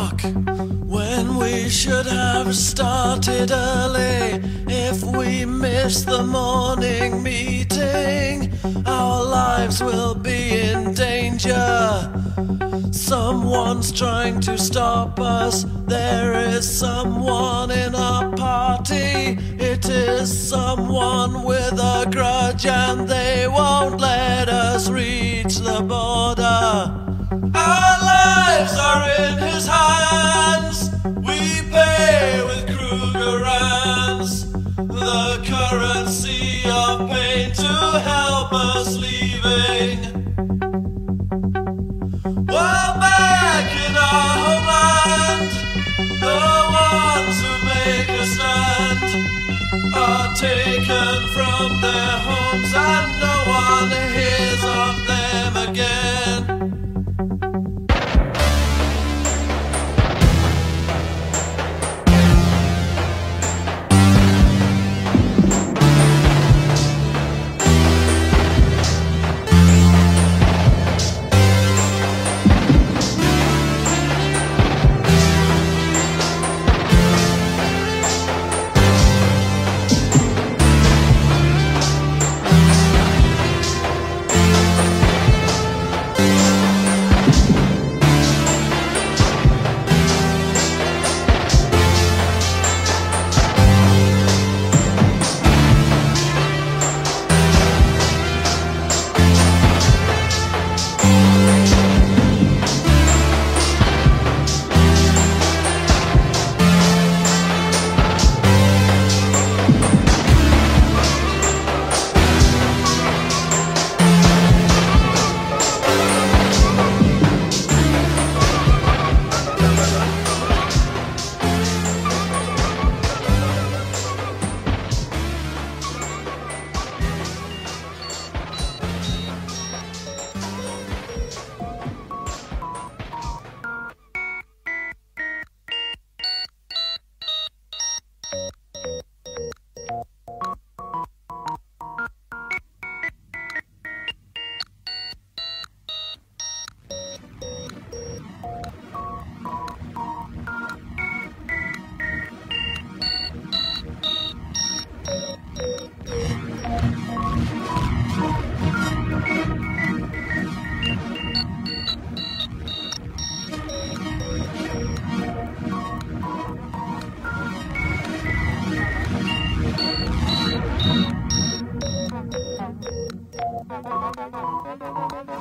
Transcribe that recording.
o'clock when we should have started early. If we miss the morning meeting, our lives will be in danger. Someone's trying to stop us. There is someone in our party. It is someone with a grudge, and they won't let us reach the border. Our lives are in his hands. We pay with Krugerrands, the currency of pain to help us leaving. While back in our homeland, the ones who make a stand are taken from their homes, and no one hears of them again. Thank you.